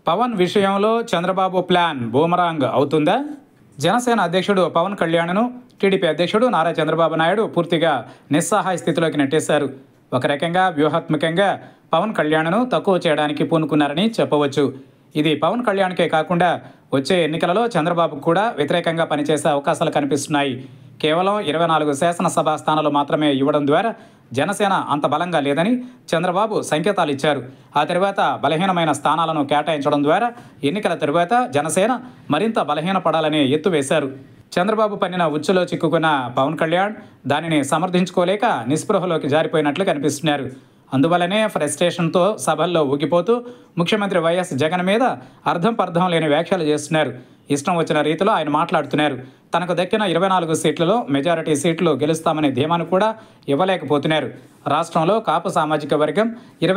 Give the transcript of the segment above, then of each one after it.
పవన్ విషయంలో Chandrababu plan boomerang అవుతుందా? జనసేన అధ్యక్షుడు పవన్ కళ్యాణ్ను టీడీపీ అధ్యక్షుడు నారా చంద్రబాబు నాయుడు పూర్తిగా నిస్సహాయ స్థితిలోకి నెట్టేశారు. ఒక రకంగా వ్యూహాత్మకంగా పవన్ కళ్యాణ్ను తక్కువ చేయడానికి పూనుకున్నారని చెప్పవచ్చు. ఇది పవన్ కళ్యాణ్కే కాకుండా వచ్చే ఎన్నికలలో చంద్రబాబుకు కూడా వ్యతిరేకంగా పనిచేసే అవకాశాలు కనిపిస్తున్నాయి. కేవలం 24 శాసనసభ స్థానాలు మాత్రమే ఇవ్వడం ద్వారా జనసేన అంత బలంగా లేదని చంద్రబాబు సంకేతాలు ఇచ్చారు. ఆ తర్వాత బలహీనమైన స్థానాలను కేటాయించడం ద్వారా ఎన్నికల తరువాత జనసేన మరింత బలహీనపడాలని ఎత్తు వేశారు. చంద్రబాబు పన్నిన ఉచ్చులో చిక్కుకున్న పవన్ కళ్యాణ్ దానిని సమర్థించుకోలేక నిస్పృహలోకి జారిపోయినట్లు కనిపిస్తున్నారు. అందువల్లనే ఫ్రస్ట్రేషన్తో సభల్లో ఊగిపోతూ ముఖ్యమంత్రి వైఎస్ జగన్ మీద అర్థం పర్థం లేని వ్యాఖ్యలు చేస్తున్నారు. ఇష్టం వచ్చిన రీతిలో ఆయన మాట్లాడుతున్నారు. తనకు దక్కిన 24 సీట్లలో మెజారిటీ సీట్లు గెలుస్తామనే ధీమాను కూడా ఇవ్వలేకపోతున్నారు. రాష్ట్రంలో కాపు సామాజిక వర్గం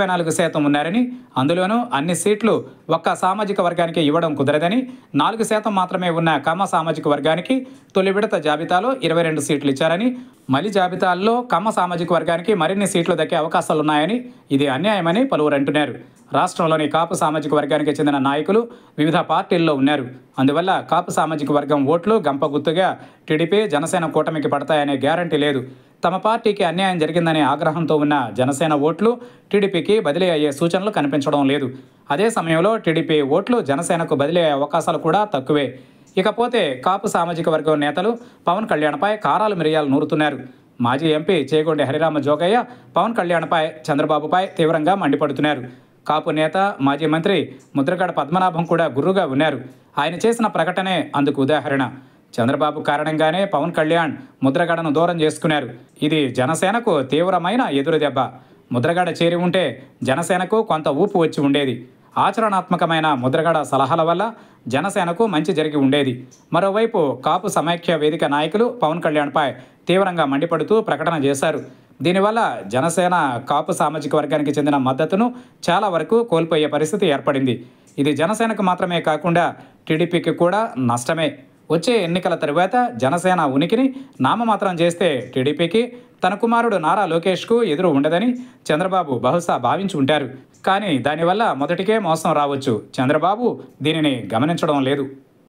24% ఉన్నారని, అందులోనూ అన్ని సీట్లు ఒక్క సామాజిక వర్గానికి ఇవ్వడం కుదరదని, 4% మాత్రమే ఉన్న కమ్మ సామాజిక వర్గానికి తొలి విడత జాబితాలో 22 సీట్లు ఇచ్చారని, మలి జాబితాల్లో కమ్మ సామాజిక వర్గానికి మరిన్ని సీట్లు దక్కే అవకాశాలున్నాయని, ఇది అన్యాయమని పలువురు అంటున్నారు. రాష్ట్రంలోని కాపు సామాజిక వర్గానికి చెందిన నాయకులు వివిధ పార్టీల్లో ఉన్నారు. అందువల్ల కాపు సామాజిక వర్గం ఓట్లు గంప గుర్తుగా టీడీపీ జనసేన కూటమికి పడతాయనే గ్యారంటీ లేదు. తమ పార్టీకి అన్యాయం జరిగిందనే ఆగ్రహంతో ఉన్న జనసేన ఓట్లు టీడీపీకి బదిలీ అయ్యే సూచనలు కనిపించడం లేదు. అదే సమయంలో టీడీపీ ఓట్లు జనసేనకు బదిలీ అయ్యే అవకాశాలు కూడా తక్కువే. ఇకపోతే కాపు సామాజిక వర్గం నేతలు పవన్ కళ్యాణ్పై కారాలు మిరియాలు నూరుతున్నారు. మాజీ ఎంపీ చేగొండి హరిరామ జోగయ్య పవన్ కళ్యాణ్పై చంద్రబాబుపై తీవ్రంగా మండిపడుతున్నారు. కాపు నేత మాజీ మంత్రి ముద్రగడ పద్మనాభం కూడా గుర్రుగా ఉన్నారు. ఆయన చేసిన ప్రకటనే అందుకు ఉదాహరణ. చంద్రబాబు కారణంగానే పవన్ కళ్యాణ్ ముద్రగడను దూరం చేసుకున్నారు. ఇది జనసేనకు తీవ్రమైన ఎదురుదెబ్బ. ముద్రగడ చేరి ఉంటే జనసేనకు కొంత ఊపు వచ్చి ఉండేది. ఆచరణాత్మకమైన ముద్రగడ సలహాల వల్ల జనసేనకు మంచి జరిగి ఉండేది. మరోవైపు కాపు సమైక్య వేదిక నాయకులు పవన్ కళ్యాణ్పై తీవ్రంగా మండిపడుతూ ప్రకటన చేశారు. దీనివల్ల జనసేన కాపు సామాజిక వర్గానికి చెందిన మద్దతును చాలా వరకు కోల్పోయే పరిస్థితి ఏర్పడింది. ఇది జనసేనకు మాత్రమే కాకుండా టీడీపీకి కూడా నష్టమే. వచ్చే ఎన్నికల తరువాత జనసేన ఉనికిని నామమాత్రం చేస్తే టీడీపీకి తన కుమారుడు నారా లోకేష్కు ఎదురు ఉండదని చంద్రబాబు బహుశా భావించి ఉంటారు. కానీ దానివల్ల మొదటికే మోసం రావచ్చు. చంద్రబాబు దీనిని గమనించడం లేదు.